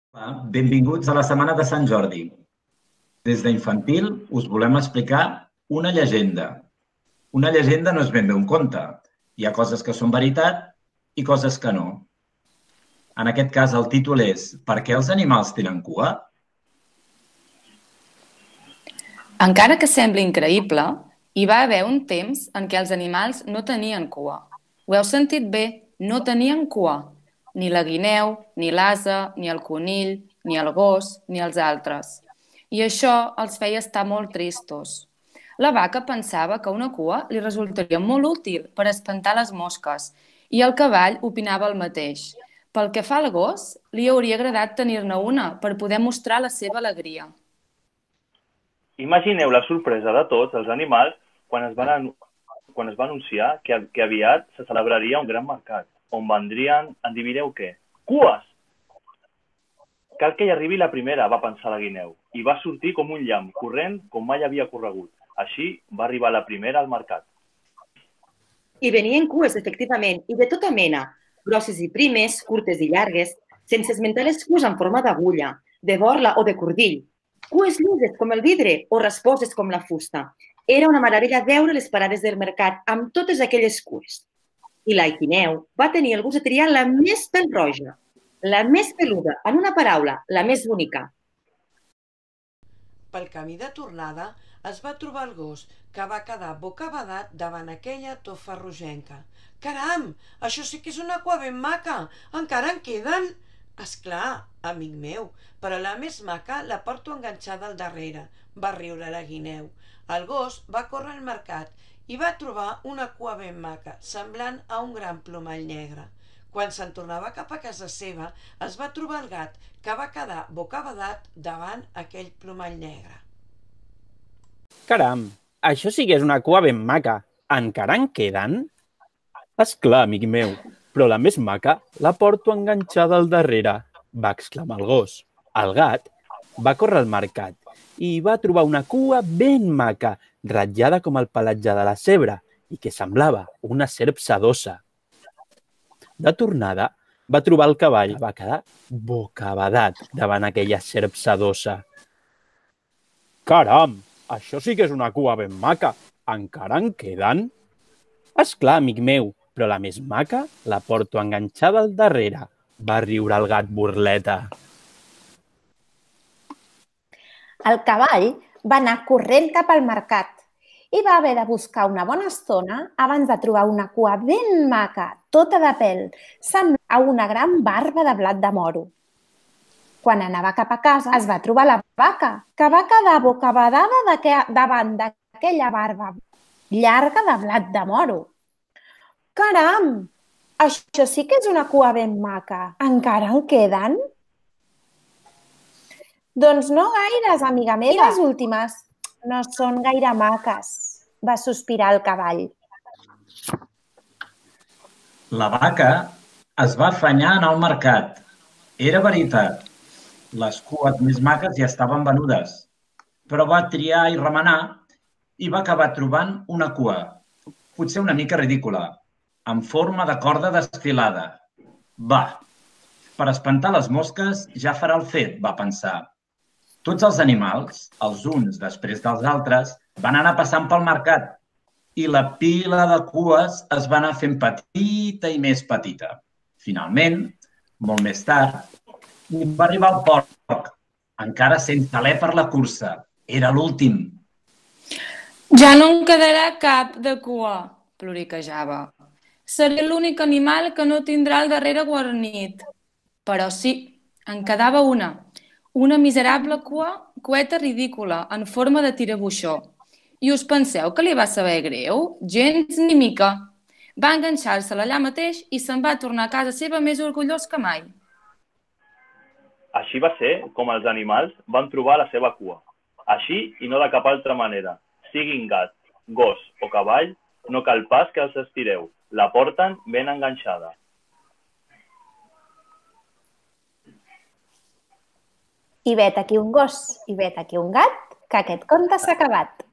Benvinguts a la Setmana de Sant Jordi. Des d'infantil us volem explicar una llegenda. Una llegenda no és ben bé un conte. Hi ha coses que són veritat i coses que no. En aquest cas, el títol és Per què els animals tenen cua? Encara que sembli increïble, hi va haver un temps en què els animals no tenien cua. Ho heu sentit bé, no tenien cua. Ni la guineu, ni l'ase, ni el conill, ni el gos, ni els altres. I això els feia estar molt tristos. La vaca pensava que una cua li resultaria molt útil per espantar les mosques i el cavall opinava el mateix. Pel que fa al gos, li hauria agradat tenir-ne una per poder mostrar la seva alegria. Imagineu la sorpresa de tots els animals quan es va anunciar que aviat se celebraria un gran mercat, on vendrien, endivineu què? Cues! Cal que hi arribi la primera, va pensar la guineu, i va sortir com un llamp, corrent com mai havia corregut. Així va arribar la primera al mercat. I venien cues, efectivament, i de tota mena, grosses i primes, curtes i llargues, sense esmentar les cues en forma d'agulla, de borla o de cordill, cues llises com el vidre o rasposes com la fusta. Era una meravella veure les parades del mercat amb totes aquelles cues. I la guineu va tenir el gust de triar la més pèl-roja, la més peluda, en una paraula, la més bonica. Pel camí de tornada es va trobar el gos, que va quedar bocabadat davant aquella tofa rogenca. Caram, això sí que és una cua ben maca! Encara en queden? Esclar, amic meu, però la més maca la porto enganxada al darrere, va riure la guineu. El gos va córrer al mercat i va trobar una cua ben maca, semblant a un gran plomall negre. Quan se'n tornava cap a casa seva, es va trobar el gat, que va quedar bocabadat davant aquell plomall negre. Caram, això sí que és una cua ben maca. Encara en queden? Esclar, amic meu, però la més maca la porto enganxada al darrere, va exclamar el gos. El gat va córrer al mercat i va trobar una cua ben maca, ratllada com el pelatge de la zebra i que semblava una serp sedosa. De tornada, va trobar el cavall, va quedar bocabadat davant aquella serp sedosa. Caram, això sí que és una cua ben maca. Encara en queden? Esclar, amic meu, però la més maca la porto enganxada al darrere, va riure el gat burleta. El cavall va anar corrent cap al mercat i va haver de buscar una bona estona abans de trobar una cua ben maca, tota de pèl, semblant a una gran barba de blat de moro. Quan anava cap a casa es va trobar la vaca, que va quedar bocabadada davant d'aquella barba llarga de blat de moro. Caram! Això sí que és una cua ben maca. Encara en queden? Doncs no gaires, amiga meva. I les últimes no són gaire maques, va sospirar el cavall. La vaca es va afanyar a anar al mercat. Era veritat. Les cues més maques ja estaven venudes, però va triar i remenar i va acabar trobant una cua, potser una mica ridícula, en forma de corda desfilada. Va, per espantar les mosques ja farà el fet, va pensar. Tots els animals, els uns després dels altres, van anar passant pel mercat i la pila de cues es va anar fent petita i més petita. Finalment, molt més tard, va arribar el porc, encara sense alè per la cursa. Era l'últim. Ja no en quedarà cap de cua, ploriquejava. Seré l'únic animal que no tindrà el darrere guarnit. Però sí, en quedava una miserable cueta ridícula en forma de tirabuixó. I us penseu que li va saber greu? Gens ni mica. Va enganxar-se-la allà mateix i se'n va tornar a casa seva més orgullós que mai. Així va ser com els animals van trobar la seva cua. Així i no de cap altra manera. Siguin gat, gos o cavall, no cal pas que els estireu. La porten ben enganxada. I vet aquí un gos i vet aquí un gat, que aquest conte s'ha acabat.